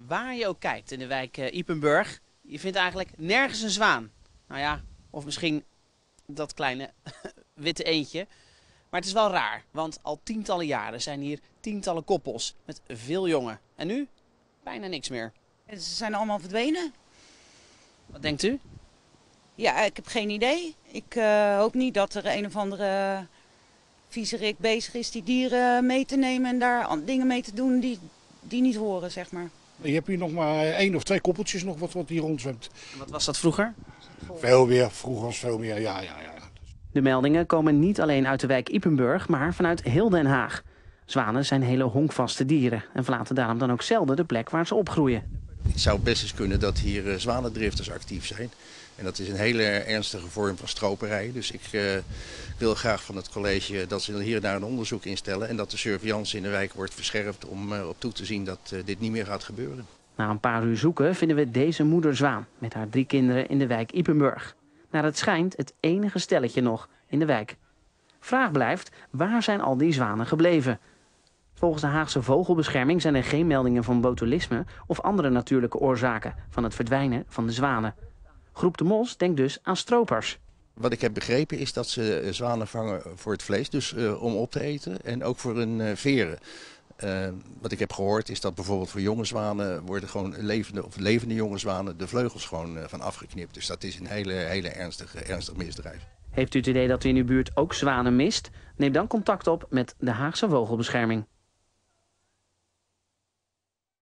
Waar je ook kijkt in de wijk Ypenburg, je vindt eigenlijk nergens een zwaan. Nou ja, of misschien dat kleine witte eendje. Maar het is wel raar, want al tientallen jaren zijn hier tientallen koppels met veel jongen. En nu? Bijna niks meer. Ze zijn allemaal verdwenen. Wat denkt u? Ja, ik heb geen idee. Ik hoop niet dat er een of andere viezerik bezig is die dieren mee te nemen en daar dingen mee te doen die niet horen, zeg maar. Je hebt hier nog maar 1 of 2 koppeltjes nog wat hier rondzwemt. En wat was dat vroeger? Veel meer, vroeger was veel meer, ja. De meldingen komen niet alleen uit de wijk Ypenburg, maar vanuit heel Den Haag. Zwanen zijn hele honkvaste dieren en verlaten daarom dan ook zelden de plek waar ze opgroeien. Het zou best eens kunnen dat hier zwanendrifters actief zijn. En dat is een hele ernstige vorm van stroperij. Dus ik wil graag van het college dat ze hier naar een onderzoek instellen. En dat de surveillance in de wijk wordt verscherpt om op toe te zien dat dit niet meer gaat gebeuren. Na een paar uur zoeken vinden we deze moeder zwaan met haar 3 kinderen in de wijk Ypenburg. Naar het schijnt het enige stelletje nog in de wijk. Vraag blijft, waar zijn al die zwanen gebleven? Volgens de Haagse Vogelbescherming zijn er geen meldingen van botulisme of andere natuurlijke oorzaken van het verdwijnen van de zwanen. Groep de Mos denkt dus aan stropers. Wat ik heb begrepen is dat ze zwanen vangen voor het vlees, dus om op te eten en ook voor hun veren. Wat ik heb gehoord is dat bijvoorbeeld voor jonge zwanen worden gewoon levende jonge zwanen de vleugels gewoon van afgeknipt. Dus dat is een hele ernstig misdrijf. Heeft u het idee dat u in uw buurt ook zwanen mist? Neem dan contact op met de Haagse Vogelbescherming.